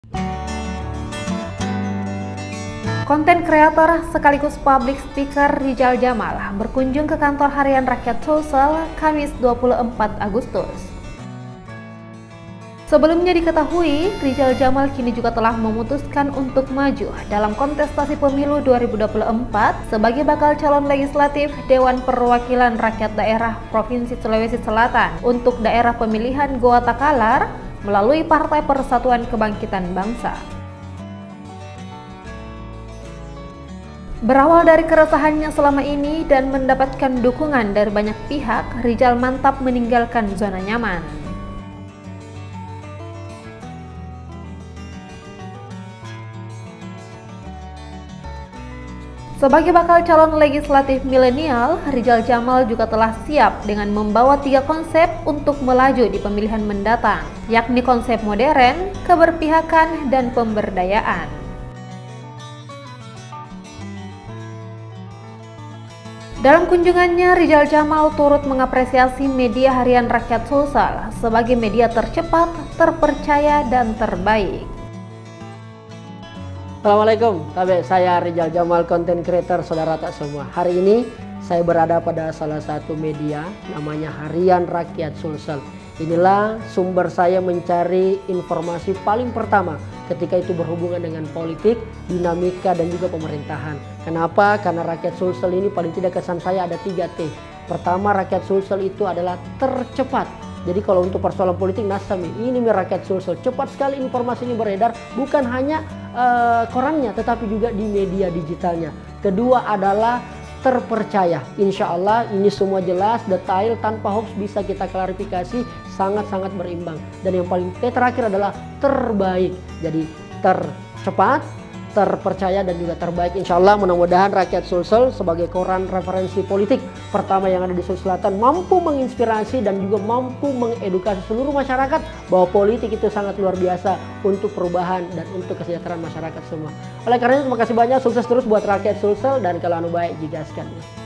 Konten kreator sekaligus public speaker Rizal Jamal berkunjung ke kantor harian Rakyat Sulsel Kamis 24 Agustus. Sebelumnya diketahui, Rizal Jamal kini juga telah memutuskan untuk maju dalam kontestasi pemilu 2024 sebagai bakal calon legislatif Dewan Perwakilan Rakyat Daerah Provinsi Sulawesi Selatan untuk daerah pemilihan Goa Takalar melalui Partai Persatuan Kebangkitan Bangsa. Berawal dari keresahannya selama ini dan mendapatkan dukungan dari banyak pihak, Rizal mantap meninggalkan zona nyaman. Sebagai bakal calon legislatif milenial, Rizal Jamal juga telah siap dengan membawa 3 konsep untuk melaju di pemilihan mendatang, yakni konsep modern, keberpihakan, dan pemberdayaan. Dalam kunjungannya, Rizal Jamal turut mengapresiasi media harian Rakyat Sulsel sebagai media tercepat, terpercaya, dan terbaik. Assalamualaikum, saya Rizal Jamal, content creator, saudara tak semua. Hari ini saya berada pada salah satu media namanya Harian Rakyat Sulsel. Inilah sumber saya mencari informasi paling pertama ketika itu berhubungan dengan politik, dinamika, dan juga pemerintahan. Kenapa? Karena Rakyat Sulsel ini paling tidak kesan saya ada 3T. Pertama, Rakyat Sulsel itu adalah tercepat. Jadi kalau untuk persoalan politik, nasami ini Rakyat Sulsel. Cepat sekali informasi ini beredar, bukan hanya korannya, tetapi juga di media digitalnya. Kedua adalah terpercaya. Insya Allah ini semua jelas, detail, tanpa hoax bisa kita klarifikasi, sangat-sangat berimbang. Dan yang paling terakhir adalah terbaik. Jadi tercepat, terpercaya, dan juga terbaik. Insya Allah mudah-mudahan Rakyat Sulsel sebagai koran referensi politik pertama yang ada di Sulawesi Selatan mampu menginspirasi dan juga mampu mengedukasi seluruh masyarakat bahwa politik itu sangat luar biasa untuk perubahan dan untuk kesejahteraan masyarakat semua. Oleh karena itu terima kasih banyak, sukses terus buat Rakyat Sulsel, dan kalau anu baik digaskan.